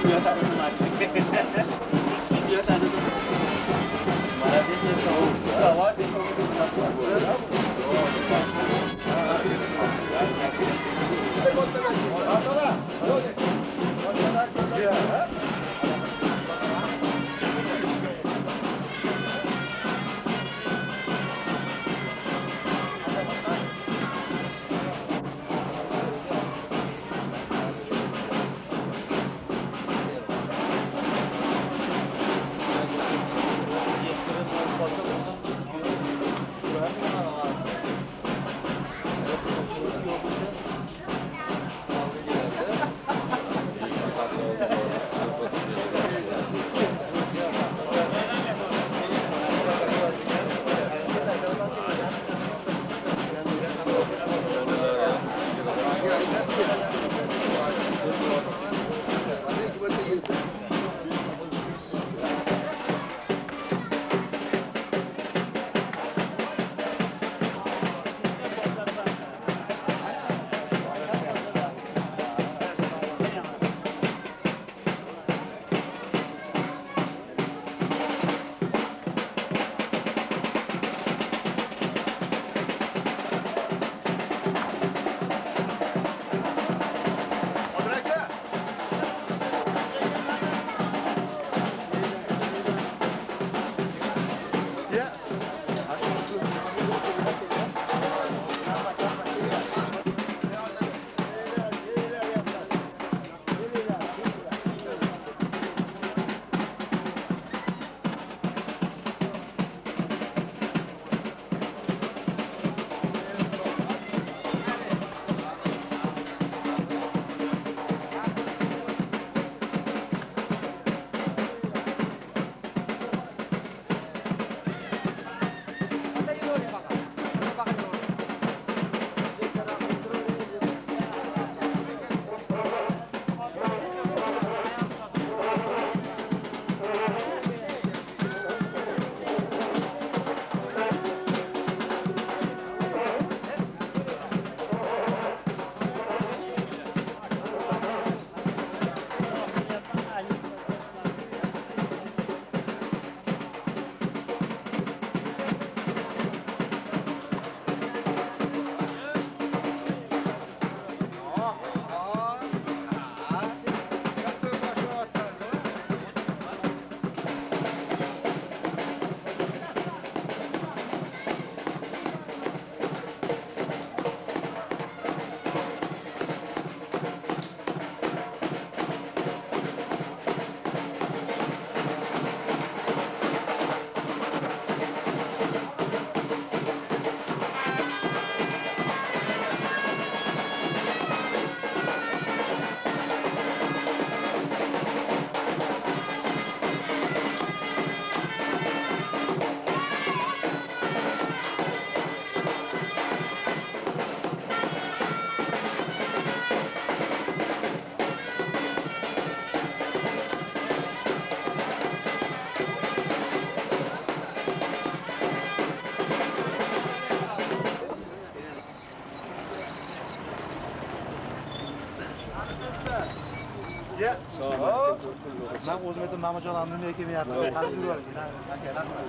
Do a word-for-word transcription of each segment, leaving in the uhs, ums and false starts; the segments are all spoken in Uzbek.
Ben o'zim aytdim Mamajon nimaga kelmayapti? Qarab yuraverdik. Aka, rahmat.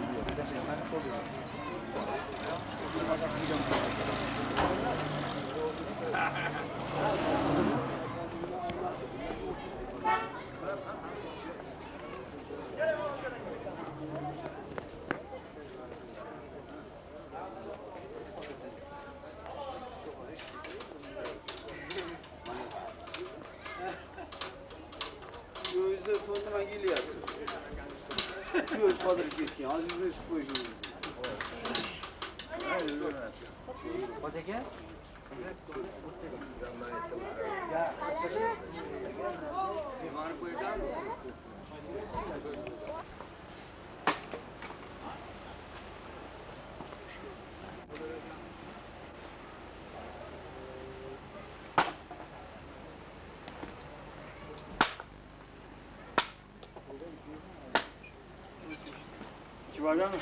Var mı?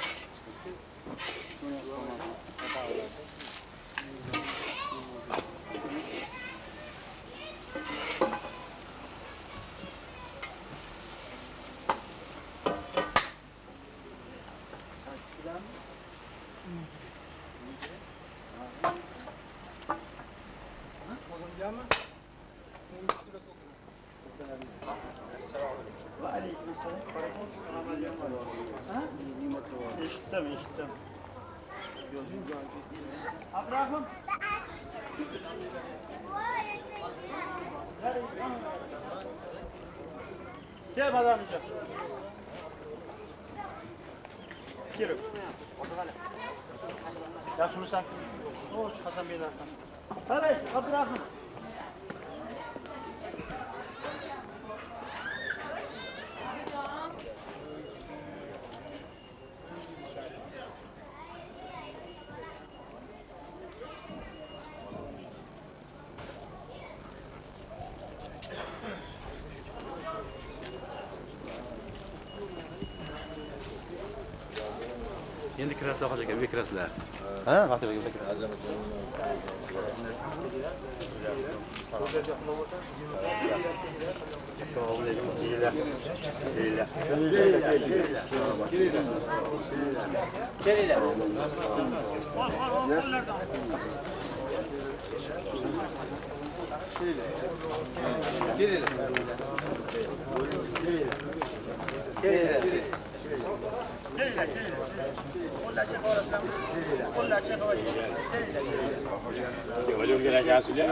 Abdurrahman. Gel madem amca. Gel. Yaxshimisan? Xo'sh, Hasanbek aka. Qarang, Abdurrahman. Endi kirasizlar hoji aka, uyga kirasizlar. Ha, vaqtida uyga kirasiz. Assalomu alaykum. Kelinglar. Kelinglar. Kelinglar. Hocam geleceğiz ya.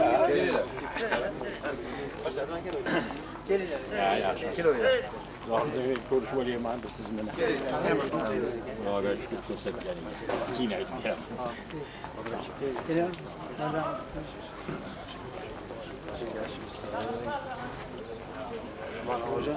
Ya ya. Zorda konuşmalıyım ben de sizinle. Zorda çıkıp konuşsak yani. Yine ya. Bana hocam.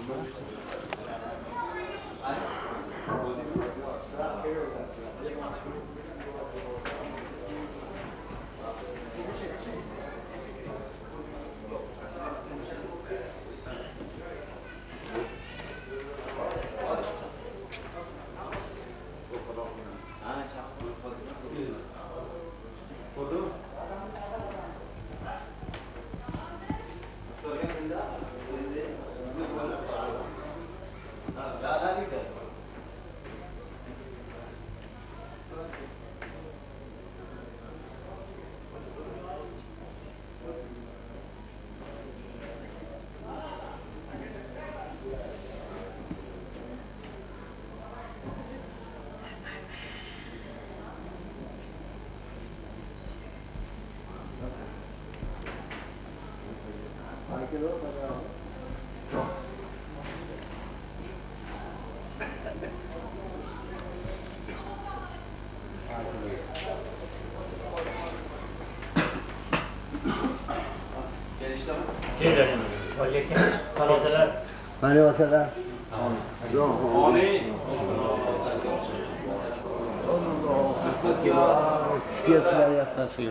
Hani mesela? Amin. Şükürler yaklaşıyor.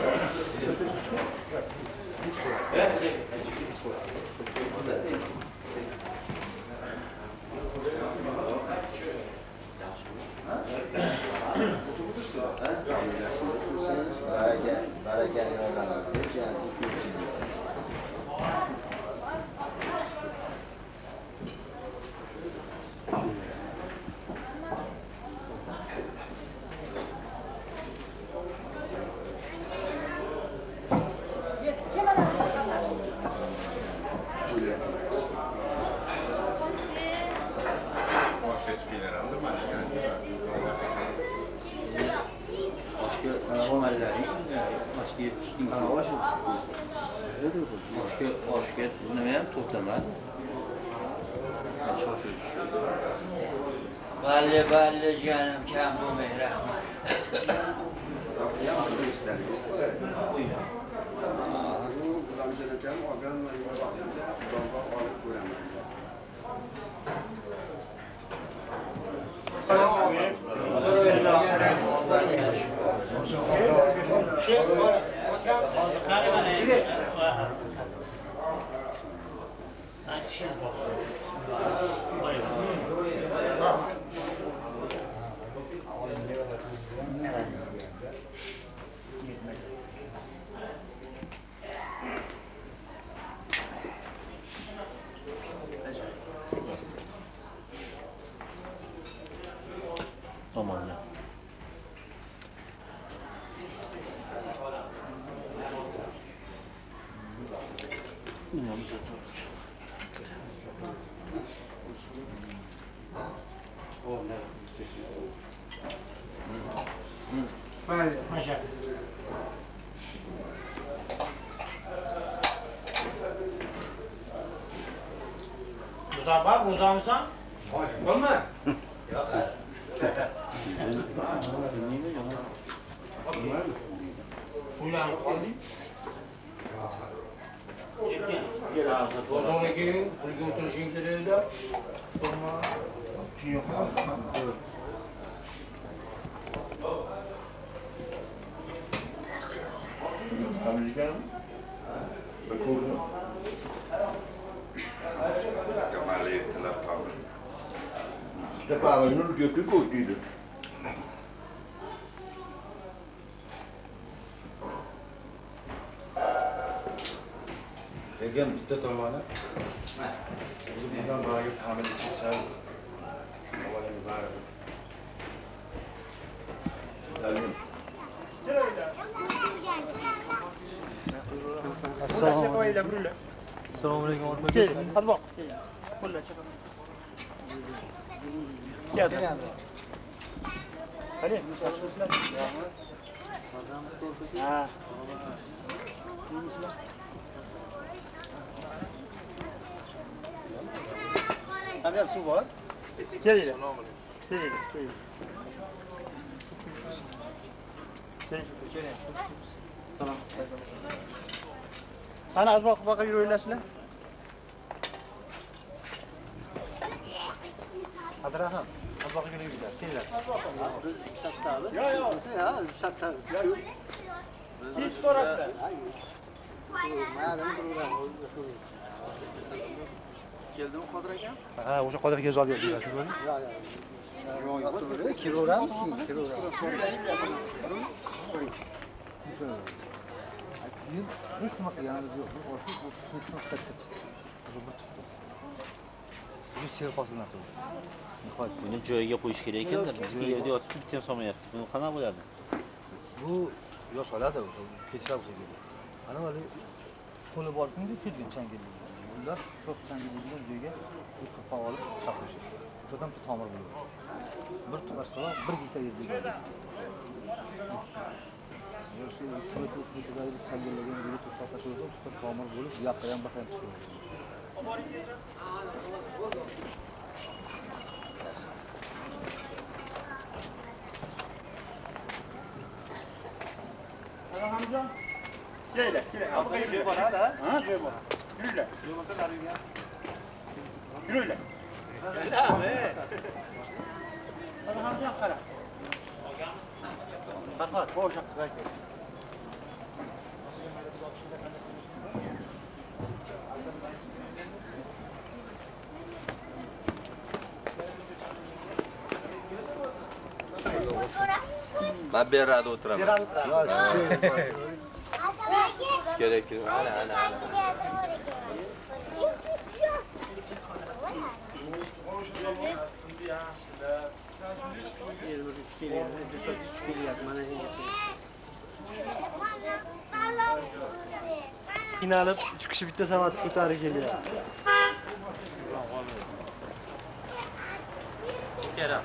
Balle balle canım can bu mehrahmet. Aman ya. Hmm. Roza bak, roza mısın? Olma. Uylanıp kaldın. Roza ki, pulga oturuşun kesildi. Sonra şey yok. Kemal'e telef kaldı. İşte kahvenin götü koyduydu. Egen bitti tomana. Bizim bundan daha yok hamile için sen. Havaya mübarek. Gelin. Assalomu alaykum. Assalomu alaykum. Kel, hadi bak. Qo'llar chaqir. Gel. Hadi. Ha. Hadi su var. Gel. Gel. Gel. Gel. Gel. Selam. Ana az bak bakayım yürüyleşle. Hadi Rahman. Az bakayım yürüyleşle. Şeyler. Biz şattalı. Ya ya. Ya şattalı. Hiç orası. Geldi mi Kadir aka? Ha, o'sha Qodir aka yozib berdi. Ya ya. Yo'q, kilogram, kilogram. Hiç nima qilganingiz yo'q. Bu oshib, bu tutib ketdi. Bu bir tutdi. Bu sel hosil narsa. Nihoyat buni joyiga qo'yish kerak ekanda, bizga yerda yotib bitta solmayapti. Buni qanaqa bo'ladi? Bu yo soladi, kechirib o'sha keldi. Ana hali qo'li borkingda sirgan changildi. Ular shu changildigan joyga bir qilib olib chaqirishdi. O'shadan bir tomir bo'ldi. Bir boshqa bir gita yerda. Yo'q, kuni tushlikdagi changillagan joyga to'xtab tashladi, o'sha tomir bo'lib, yoqqa ham baqa ham chiqdi. Hamzon. Keyle, keyle. Abi joy bor ha? Ha, joy bor. Yürüyle. Joy bo'lsa nariga. Yürüyle. Hadi Hamzon qara. Faqat bo'sha qilay. Ben bir arada oturamam. Bir arada. Gerekiyor. Ana ana ana. Qiynalib, uch kishi bitta savat ko'tarib kelyapti. Kerak.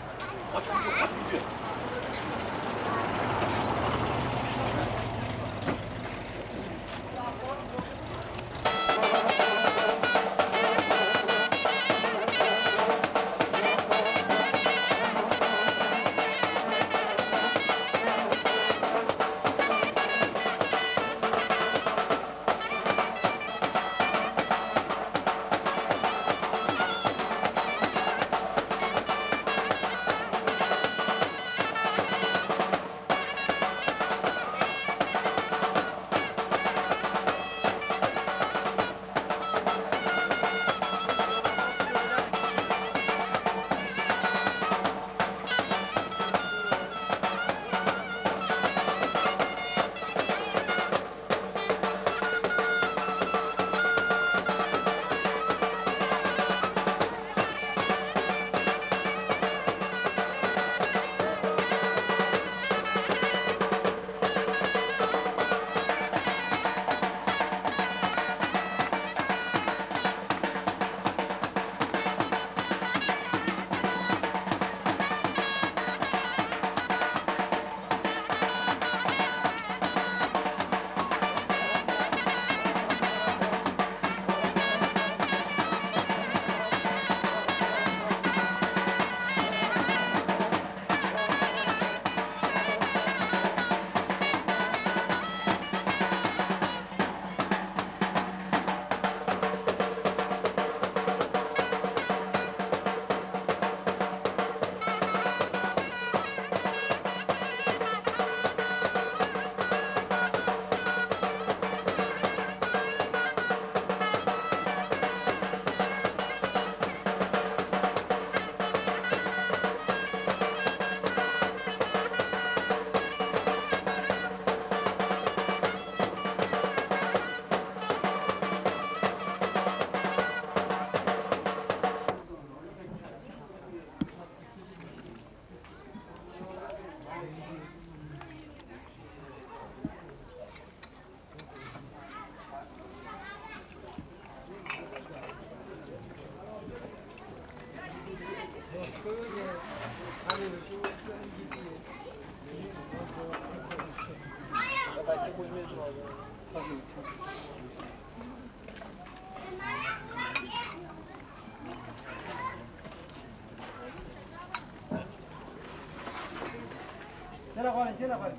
Gel koyun, gel koyun.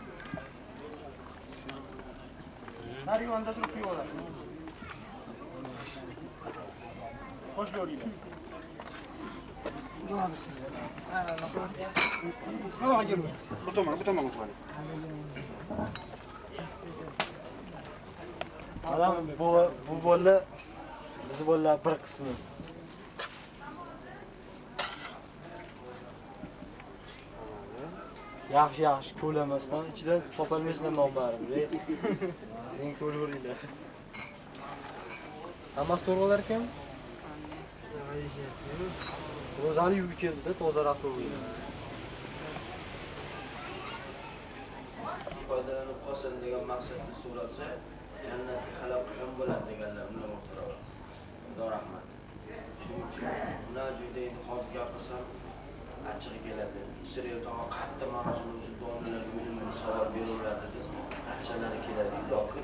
Her yuvanda durup yiyorlar. Hoş gördük. Tamam, gel. Bu tamam, bu tamam. Adam bu bu bolla bizi bolla bir qismi. Yaxshi yaxshi ko'lamasdan ichida topolmaysizlar non bari. Men ko'raveringlar. Hammasi to'g'ri bo'lar ekan. O'zani yurib keldi-da, tozaroq qo'ygan. Foydalanib qolsin degan maqsadni so'ratsa, jannatga xalaq ham bo'ladi deganlar uni o'qiradi. Xudo rahmat. Shuning uchun ular joyda endi hozir gapirsam achchig'i keladi. Isroil tog'a qattiq marosim o'zi donalarga meni savol beraveradi deb achchalari keladi. Lokin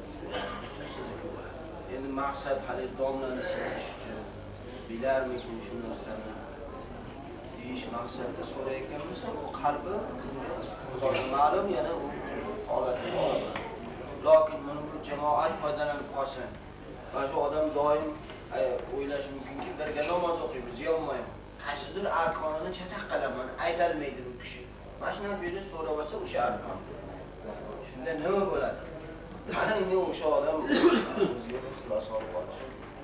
endi maqsad hali domlani sinash uchun bilarmikin shu narsani deyish maqsadda so'rayotgan bo'lsa, u qalbi ma'lum yana u holati bor. Lokin buni bu jamoat foydalanib qolsin. Va shu odam doim o'ylashi mumkinki, birga namoz o'qiymiz, yonmaymiz. Qaysidir arkonini chataq qilaman, aytolmaydi bu kishi. Mana shuni joyda so'rab olsa o'sha arkon. Shunda nima bo'ladi? Qani endi o'sha odam o'ziga ixlos olib qolishi.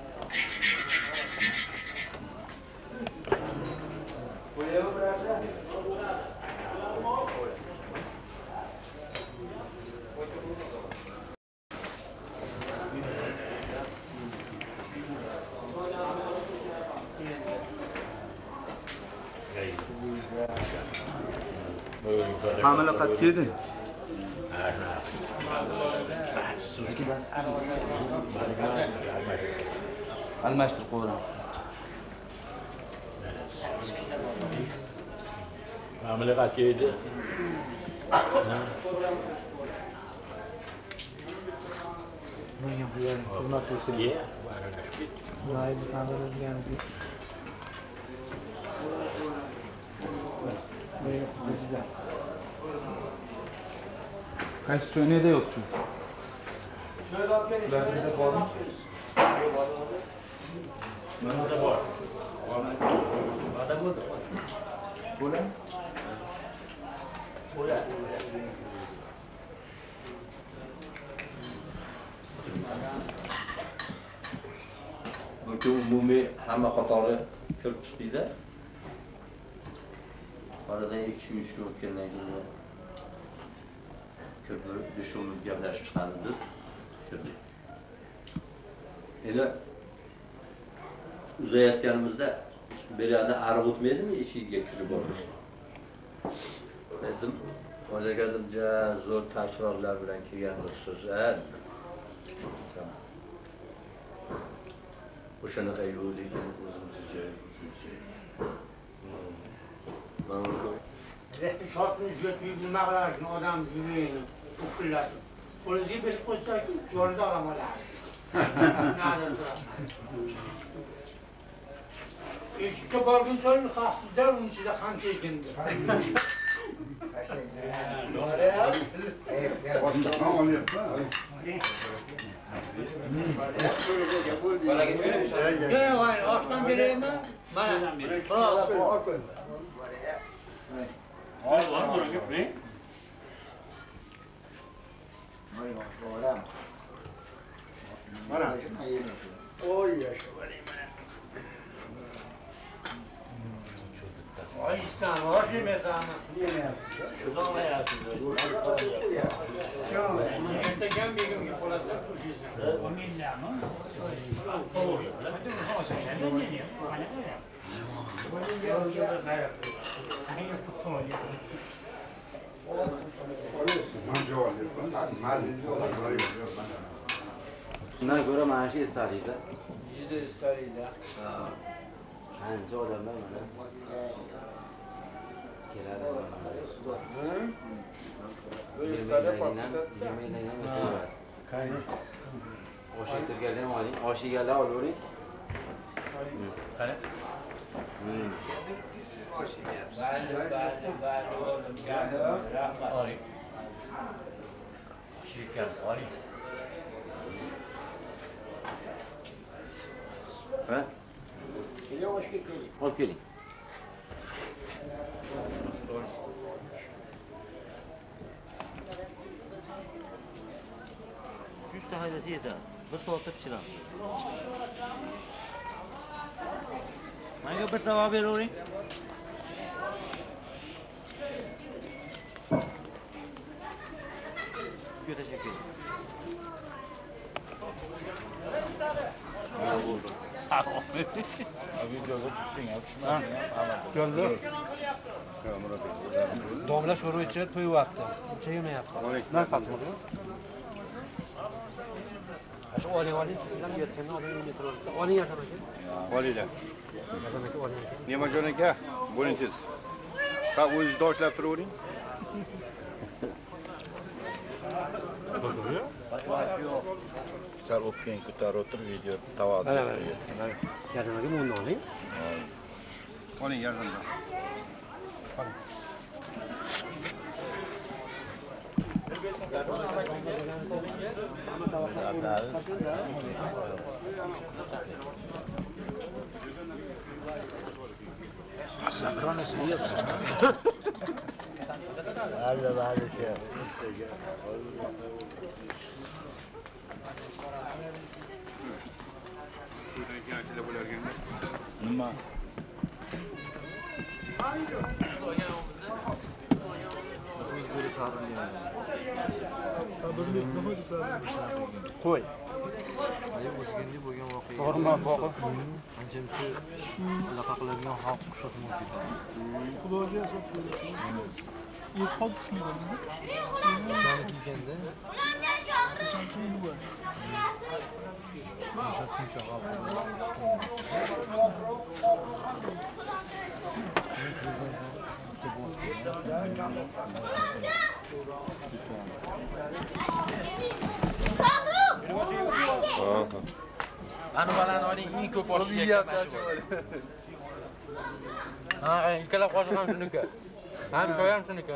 Hamile kat yedi. Almashtirib qo'yaman. Hamile kat yedi. Menga bu yerni xizmat qilsin. Mayli qanday Qaysi joyda yo'qchi? Sizlarda bormi? Mana da bor. Va'da bo'ldi. Bo'ladimi? Bo'ladi. Bu umumiy hamma qatori kirib chiqdi. Oradan ikki uch kun o'tgandan keyin kirib dushumni gaplashib chiqadi deb kirdik. Endi uzayotganimizda bir yerda ariq o'tmaydimi eshigiga kirib borish. Dedim, o'zagadim ja zo'r tashriflar bilan kelgandirsiz, a? O'shanaqa yo'q lekin o'zimizni joyimizda. Shotni izlatib bilmaqlarni odam yurayini uqillatib. Qo'lingizga berib qo'ysaki, yo'lda olamalar. Nadir turadi. Eshikka borgun so'ng xavfsizlar uning ichida qancha ekindi. Gel vay, oshdan bereymi? Mana. Hadi lan buraya gitmeyin. Mana. Oy yaşa bari mana. Oy istan, hoş yemesen. Şu zaman hayatım. Yok, ertegen bir gün yapılacak bu yüzden. O milyar mı? Oluyor. Hadi o zaman sen ne diyorsun? Hani ne ya? Bundan göre maaşı istarıydı. Yüzde istarıydı. Anca odamlar mana. Keladi. Böyle istarda patladı. Oshi kirganlar ham oling. Oshi egallar olavering. Qani? Bayli, bayli, bayli oğlum, canım, rahmat. Oling. Shirkan, oling. Ha? Keling, oshga keling. Olib keling. Uchta haydasi yetadi. Bir soatda pishiramiz. Menga bir tava beravering. Juda tashakkur. Videoga tushing, tushmading ham. Gördü. Domla sho'rva ichib to'yibdi. Uncha yemayapti. Ne katma? Shu oling oling, sizlar yetgandan oling uyga turibdi. Oling yaqin aka. Valilar. Yaqin aka oling aka. Nima jo'n aka? Bo'linsiz. Ha, o'zingiz doshlab turavering. Sal o'pkang ko'tarib o'tir, video tavada. Mana mana. Yaqin aka buni oling. Oling yordamda. Sabronesi yiyapsan. Hadi hadi şey. Nima? Qo'y. Mana o'zgindi bo'lgan voqea. Forma boqib. Ancha-muncha aloqa qiladigan xalq qushot mavjud. Xudoga yo'q xalq kuchli bizda. Joni kelganda. Shuncha xalq. Ana balani oling, eng ko'p oshga yeyapman shu. Ha, ikkala qoshiq ham shuniki. Ham choy ham shuniki.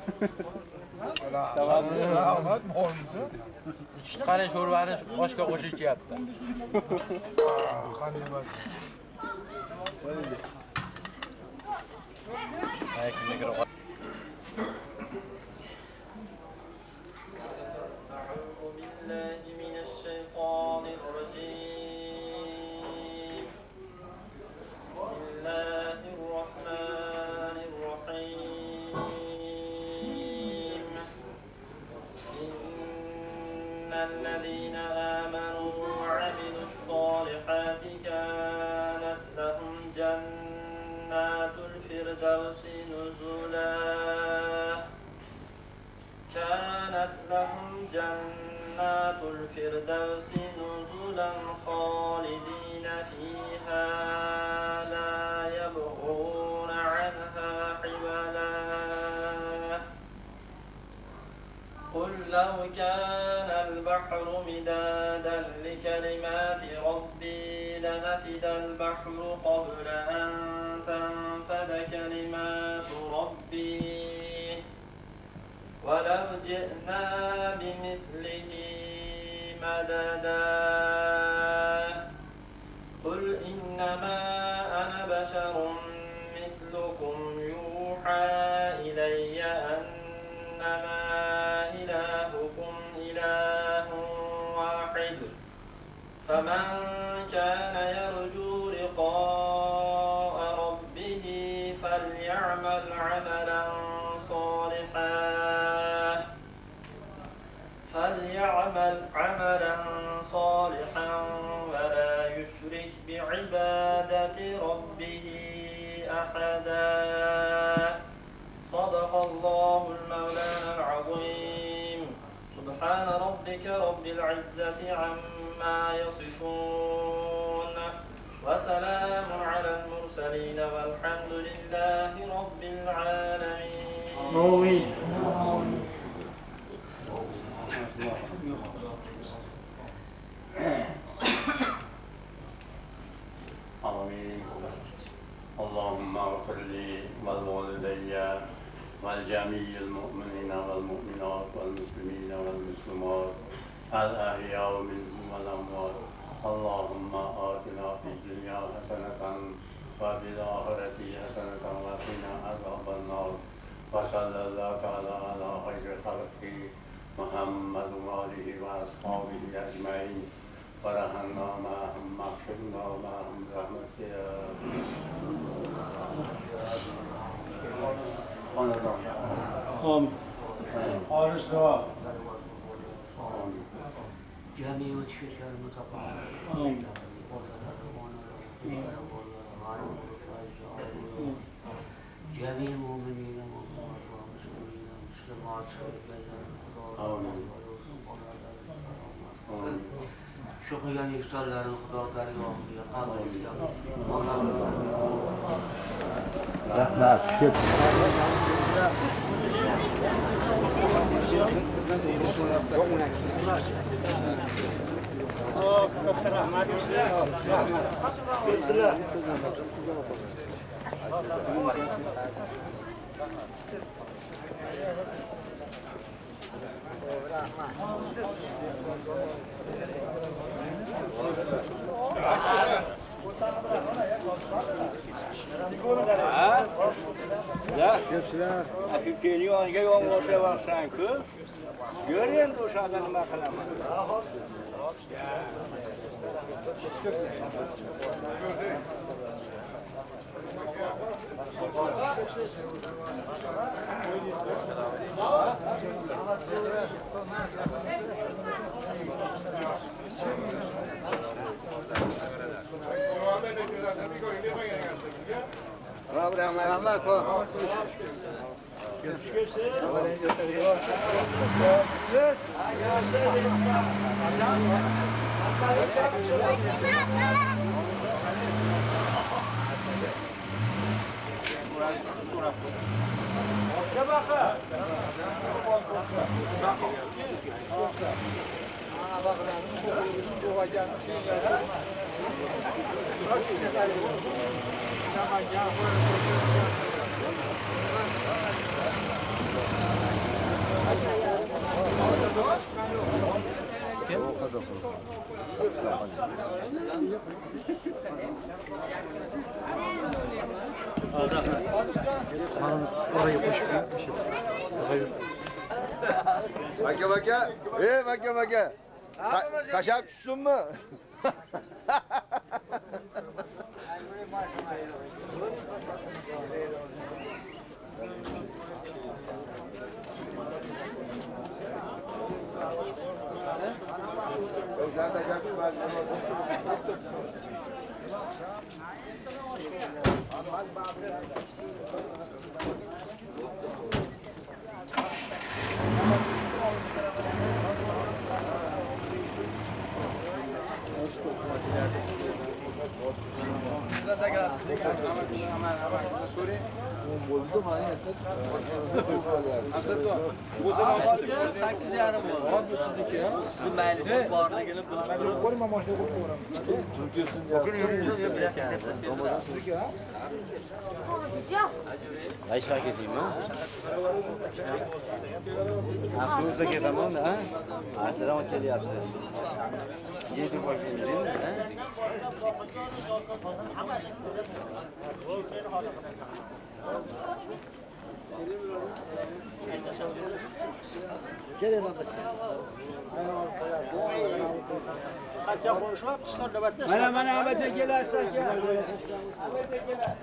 Rahmat, bo'lmasa. Chiqqani sho'rvani oshga qo'shib ichyapti. Qanday bo'lsa. Hay, kimga kirib الذين آمنوا وعملوا الصالحات كانت لهم جنات الفردوس نزلا كانت لهم جنات الفردوس نزلا خالدين فيها لا يبغون عنها حولا قل لو كان البحر مدادا لكلمات ربي لنفد البحر قبل أن تنفد كلمات ربي ولو جئنا بمثله مددا قل إنما أنا بشر مثلكم يوحى إلي أنما إلهكم إله واحد فمن كان يرجو لقاء ربه فليعمل عملا صالحا فليعمل عملا صالحا ولا يشرك بعبادة ربه أحدا صدق الله المولانا العظيم سبحان ربك رب العزة عما يصفون وسلام على المرسلين والحمد لله رب العالمين. الأحياء منهم والأموات اللهم آتنا في الدنيا حسنة وفي الآخرة حسنة وقنا عذاب النار وصلى الله تعالى على خير خلقه محمد وآله وأصحابه أجمعين ورحمنا معهم مغفرنا معهم برحمتك يا آمين. Arız dua. جميع الشركة المتقاعدة آمين. جميع المؤمنين والمؤمنات والمسلمين والمسلمات şu kıyan iftarların kudatları yağmurluya kabul ediyor. Rahmet, şükür. Ya, hafif geliyor, önce yollaşa varsan kız. Görüyor musun şu adamı bakalım? Rahmetler ko. Oraya koşup gitmiş. Baka baka. Ee baka baka. Ka kaşak tutsun mu? Özlem de gel şu sakkiz yarim bo'ldi. Sizin maylingiz borligiga kelib turib ko'rma mashina qo'yib Ayşe gideyim mi? Aklınıza gidemem mi? Arsadan otel yaptı. Yedi başımızın mı? Mana mana Ahmet'e gelersek ya. Ahmet'e gel.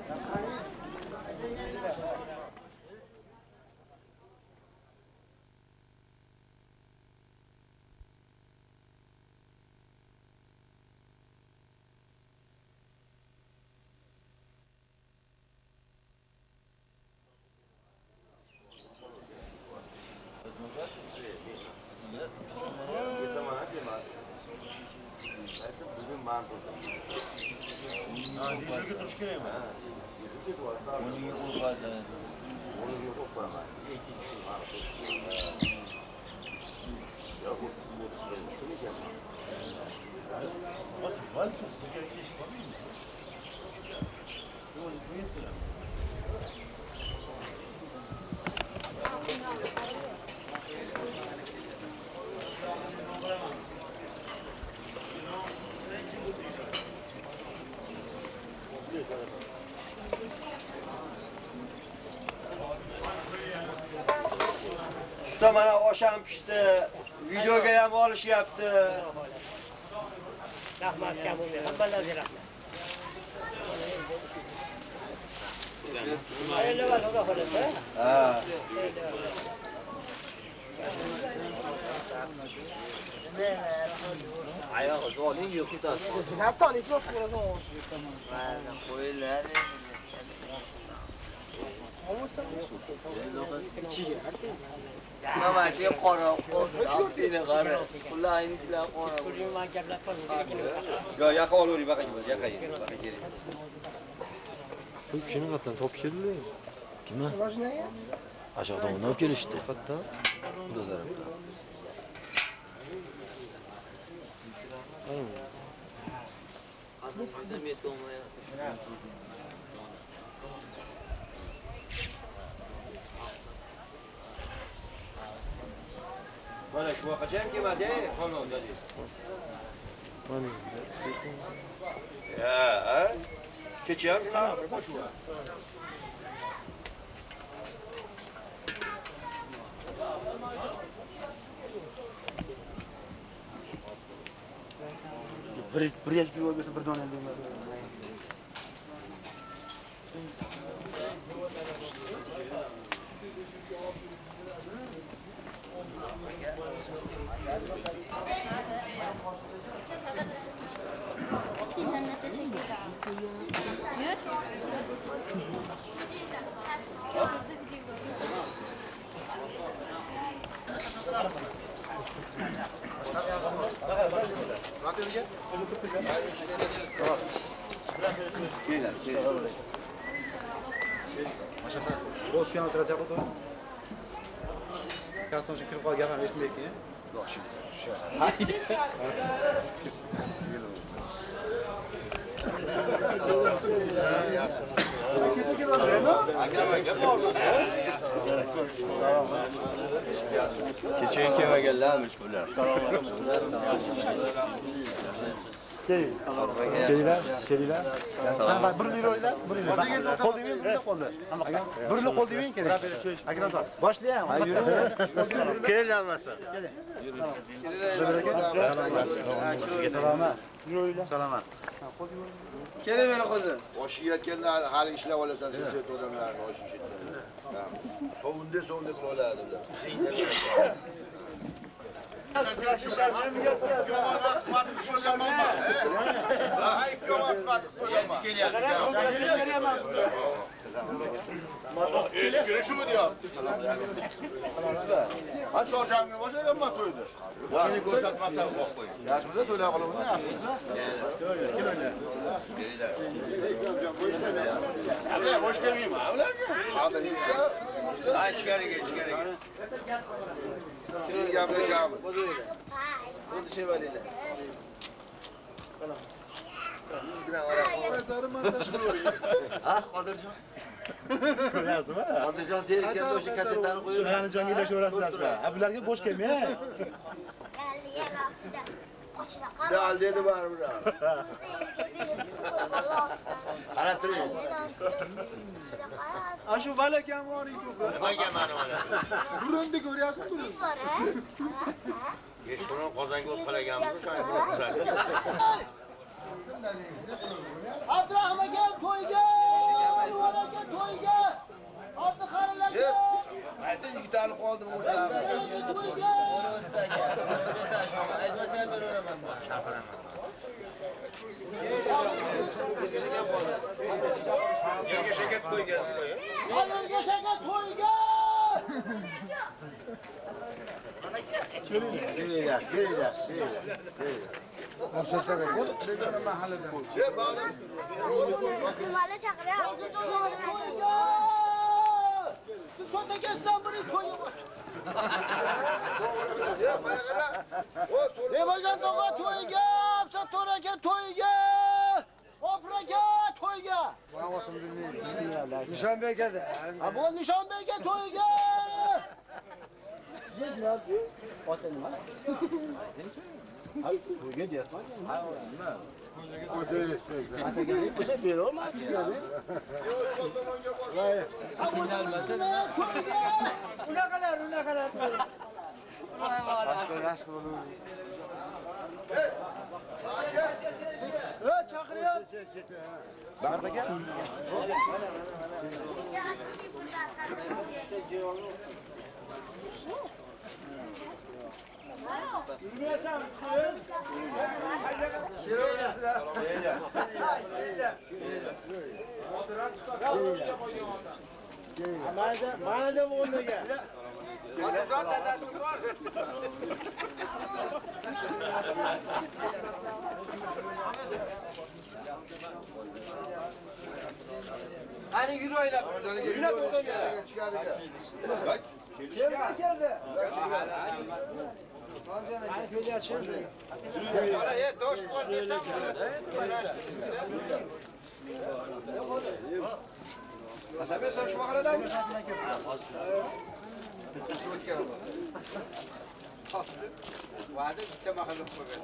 Usta mana osham pishdi. Videoga ham olishyapti. Rahmat kamuga. Hammalarga rahmat. Hayırlı var Xudo xolasa. Ha. Ayog'i zoling yo'q ketadi. Hatto iflos ko'rasan. Mana qo'ylar. Samaki qora qo'ydi qara. Ularning ichlar qora. Kulman gaplar qilib. Yo, yoqa olavering, baqa keldi, yoqa keldi, baqa keldi. Bu kim qatdan topshirdi? Kimmi? Aşağıdan onu olib kelishdi. Qatdan? Xudo zarabda. Qizim yetdi olmayapti. Mana shu vaqacha ham kelmadi, qolmadi dedi. Mana. Ha, ha. Kecha ham qanaqa bir shu. Bir bir yaş bir olsa bir dona demedi. Dinlenme teşekkür ederim. Gel, gel. Maşallah. O suyunu oturacak oldu. Kaston şu kirip kalgan ama esmeyek ya. Yok şimdi. Haydi. Keçen kime gelmiş bunlar? Keliler, keliler. Bak bir lira oylar, bir lira. Kol demeyin, bir lira kol. Bir lira kol demeyin kerak. Akram bak. Başlayalım. Kelin almasa. Selamat. Selamat. Kelin beni kızım. Oşu yetkende hali işler olursa siz et odamlar, oşu işitler. Soğunde soğunde kırolardı. Görüşü mü diyor? Ha çorşan günü başa ben matuydu. Beni koşatmazsan bok koy. Yaşımıza töle alalım ne yaşımıza? Kim öyle? Abi hoş gelmeyeyim abi. Hadi hepsi. Ha çıkarı geç çıkarı geç. Kimin yapacağımız? Bu da şey var ile. Ah, Kadircan. Lazım ha? Kadircan seyirken de o şu kasetlerini koyuyor. Yani can ile şurası lazım. Ha bunlar boş gelmiyor ha. Ne al dedi var burada. Arattırıyor. Ha şu valeken var iyi çok. Valeken var orada. Burun da görüyorsun burun. Geç şunun kazango kalagan bunu şu an yapıyor güzel. Abdurrahman gel toyga. Ora gel toyga. Abdurrahman gel. Haydi iki tane kaldı burada. Toyga. Aytmasam ben ona ben çarparam. Yerge şeket koy gel. Yerge şeket toyga. Geliler, geliler, geliler. Amşatlar gel. Şey bağlam. Mahalle çakırıyor. Toyga. Sonda kestan biri toyga var. Ne bacan toga toyga. Apsa toraka toyga. Ofraka toyga. Nişanbey'e de. Ha bu Nişanbey'e toyga. Zek ne yapıyor? Otel var. To'yga deyapman. Ha, nima? Ataganing bo'lsa bera olmaydi. Yo'q, sol tomonga bor. Qiynalmasa nima? Unaqalar, unaqalar. Ha, chaqiryapti. Barda aka. Mana da o'rniga. Otajon dadasi bor. Ani yürü oynab. Yürü buradan gel. Bak. Keldi, keldi. Ani köyde açın. Ara ye, doş koy desem. Asabe sen şu mahalada mı? Vade işte mahalle koyuyor.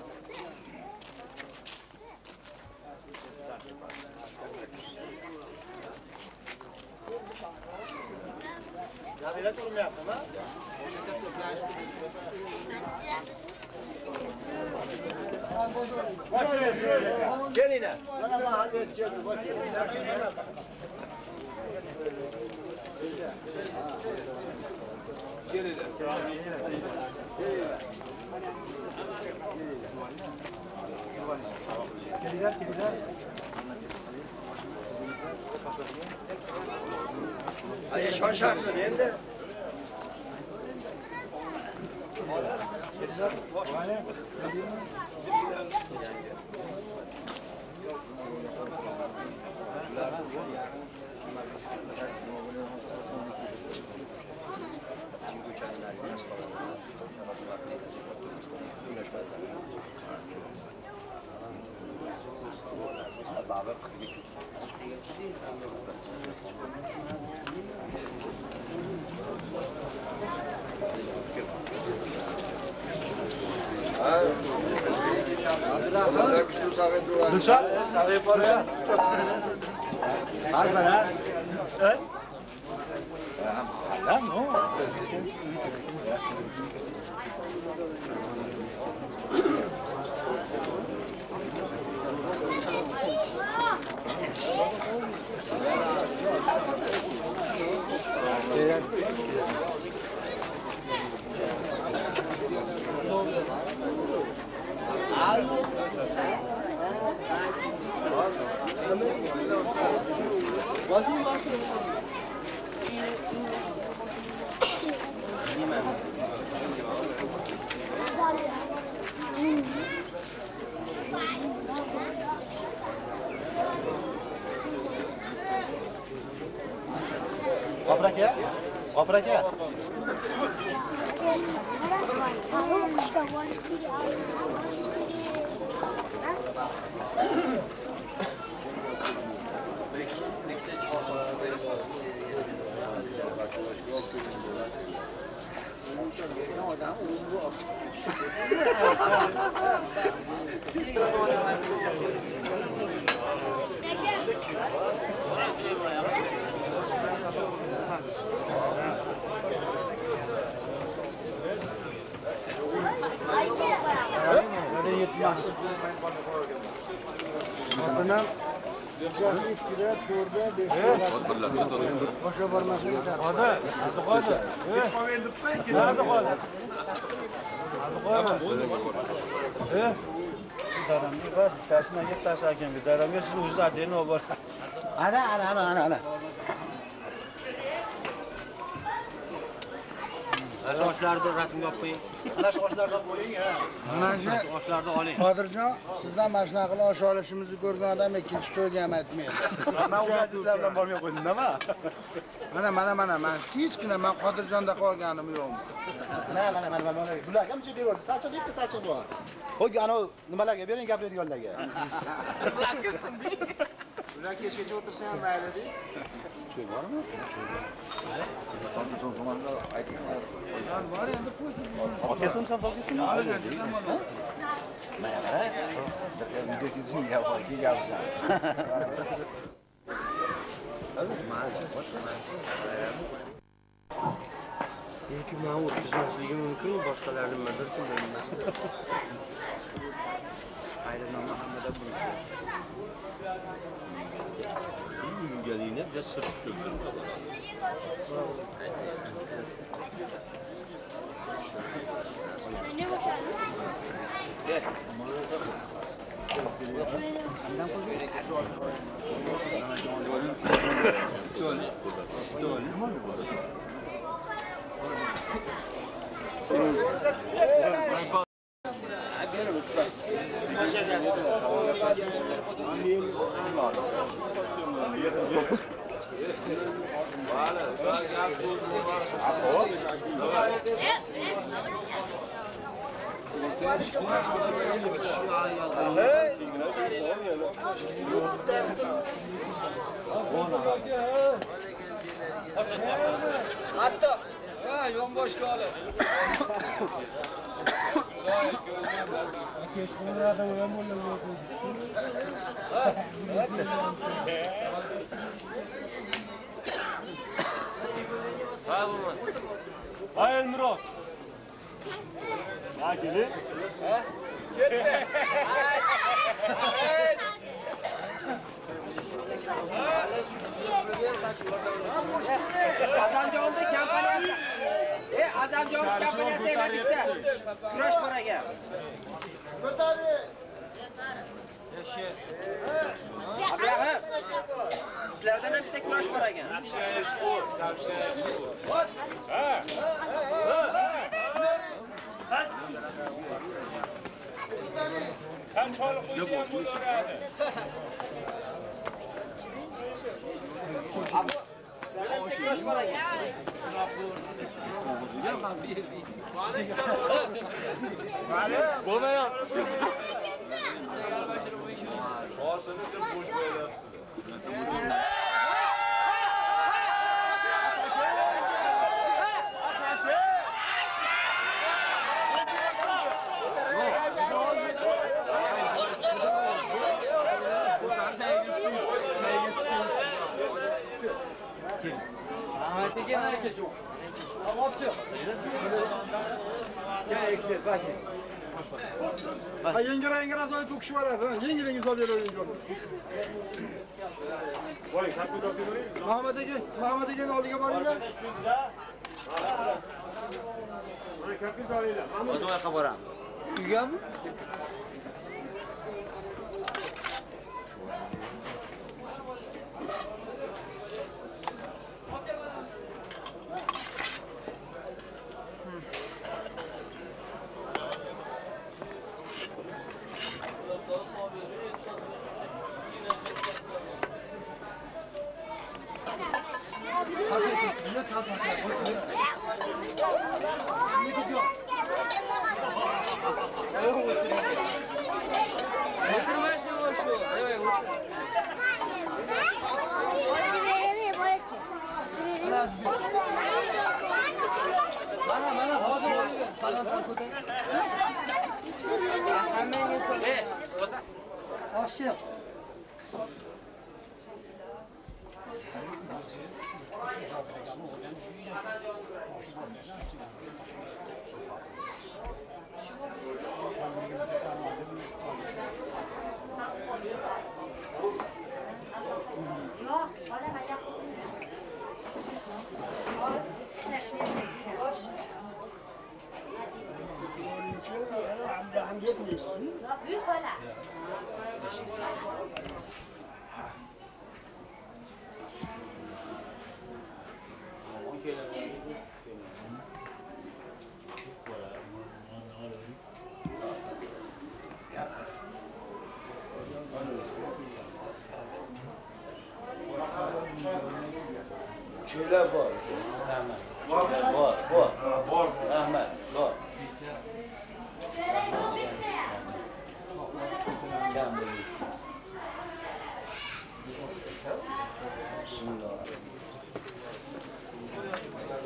Yarıya durmayaptım ha? Gel yine. Gel yine. Keliler, keliler. Ay şan şartlı değil de. Dışarı, sarı paraya. Al bana. Evet. Lan o. Oprak ya? Oprak ya? Bundan ikki ikkida, to'rtda, beshda. Boshqa bormasin yetar. Hadi, hadi. Hech qolmayin debmi? Hadi qoldi. Hadi qo'yma. Eh? Daramga bas, tasmaga tasakan. Daramga siz o'zingiz adeni olib bor. Ana, ana, ana, ana, ana. Sochlarni rasmga olib qo'ying. Ana shu oshlardan qo'ying, ha. Mana shu Sochlarni oling. Qodirjon, sizdan mana shunaqa qilib osh olishimizni ko'rgan odam ikkinchi to'yga ham aytmaydi. Men o'zingizlar bilan bormay qo'ydim, nima? Mana, mana, mana, men hechgina men Qodirjonda qolganim yo'qmi? Mana, mana, mana, mana. Bularga ham jib berdi. Sachiq debdi, sachiq bor. Qo'y, ana nimalarga bering, gapiradiganlarga. Ular kechgacha o'tirsa ham mayli-da. Cho'y bormi? Bor endi qo'shib. Olib kelsin, ham olib kelsin. Olganchidan bo'ladi. Video kesin ya, ki yapacağım. Ma'siz, ma'siz. Yoki men o'tkazmasligi mumkin, boshqalarning bir kun bilmayman. Aylanma hammada bu. Gelini bize sırf gördüm kadar. Ne bakar? Gel. Hatta, ha, yon boşka alır. Hayır Murat. Ha gidi. Ha? Gitti. Azamjonda kompaniyasi. E, Azamjon kompaniyasiga bitta kurash bor ekan. Ko'tari. Abraham. Sizlardan ham bitta kurash bor ekan. Ha. Sen çoluk uyuyan bu orada. Abi, sizlardan bitta kurash bor ekan. Bo'lmayan. Ahmet'e hareket yok. Avapçı. Gel ekle bak. Ha yengere yengere soy tukşu var ha. Yengelengi soruyor oyuncu. Vay, kapı kapı böyle. Muhammed Ege, Muhammed Ege'nin oldiga boringlar. Vay, kapı böyle. O'zim xabaram. Uyganmi? Mana mana hozir olayım. Balanddan ko'tar. Hammangiz so'ra. E, Oshib. Yo'q, bola mayda. Ham yetmaysin. Büyük bola. Çöyle bor. Rahmat. Bor, bor. Bor. Rahmat. Bor. Kam bo'ling. Bismillah.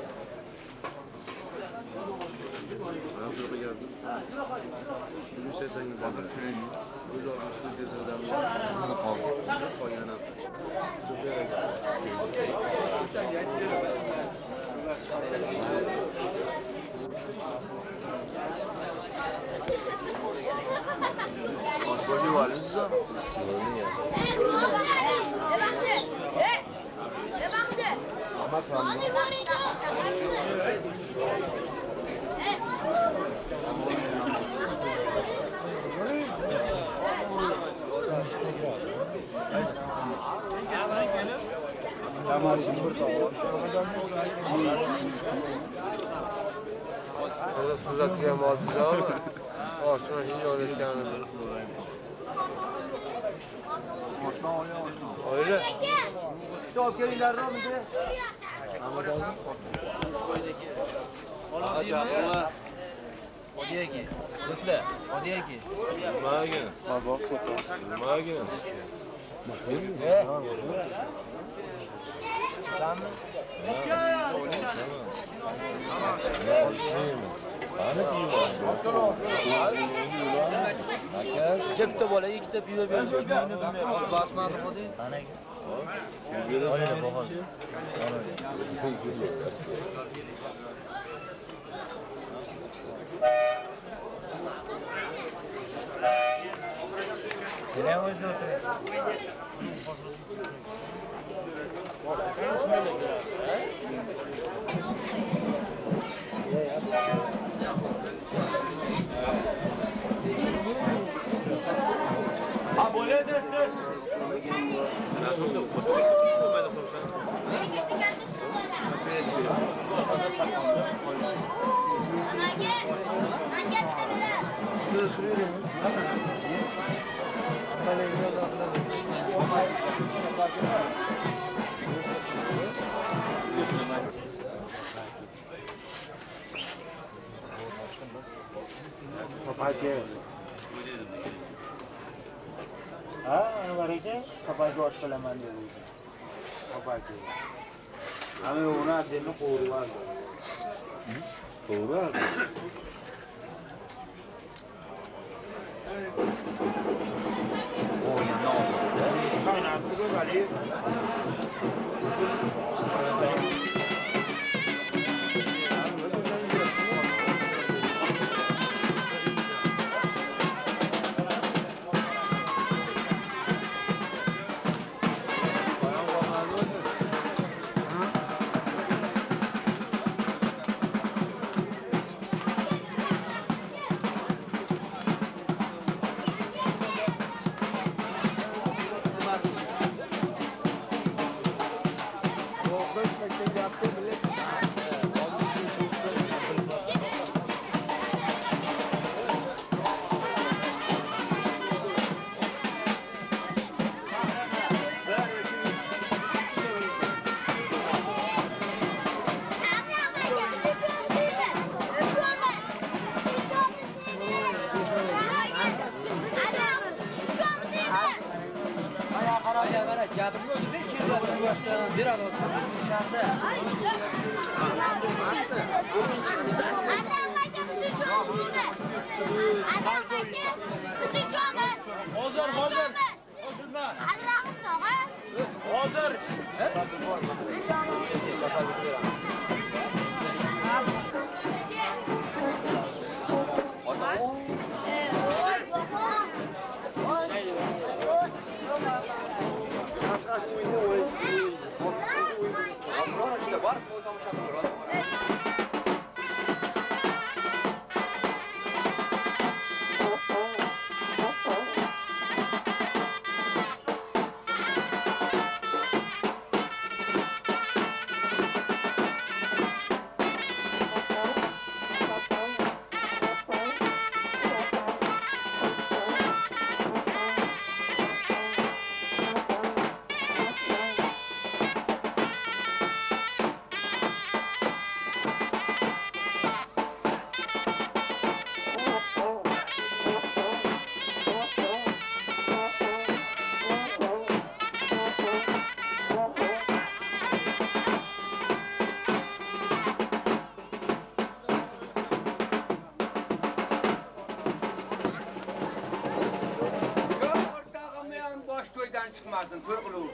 Yunus Suzatga mozor. Oshna hiç öğretmenim. Oshna oluyor oshna. Öyle. İşte o gelirler mi de? Ama da Aşağı. O diye ki. Rusle. O diye ki. Nimaga? Ma bak foto. Nimaga? E? Sen mi? Cepte bola ikkita pivo berdi. Kimni bilmayman. Basmadi xodi. Gene o'zi o'tiribdi. Abone destek. Papayga. Ha, var ekan, papayga osh qilaman dedi. Papayga. Ana uni adini qo'yib oldi. Qo'yib oldi. O'yinni oldi. Qaynatdi vali. Gapimni o'zing keladi boshdan beradi shahar. Hozir, hozir. Hozirman. Hozir. chiqmasin, to'y qiluvchi.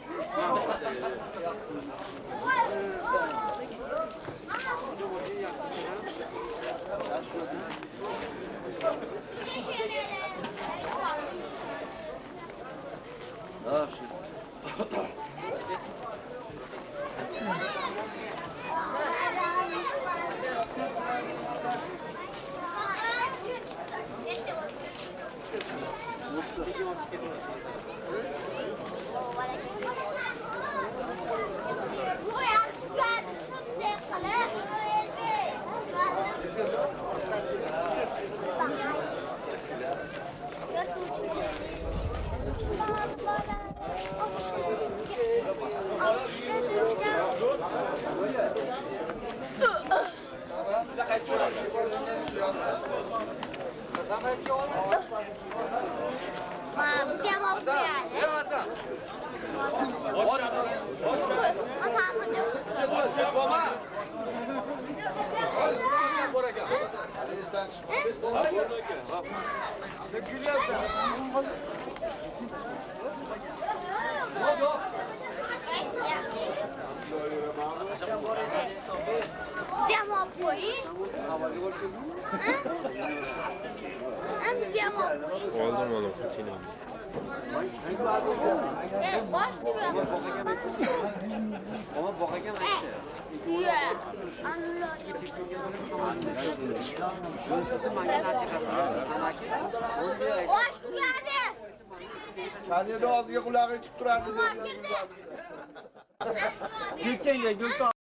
Ma, possiamo offrire? Siamo poi? Siamo poi? Oldum oğlum, seçelim. E, boş duruyor. Ama bakacağım işte. Yürü. Allah. Boş duruyor hadi. Kendine de ağzıya kulağı çıktı. Ama girdi. Çekin ya, Gültan.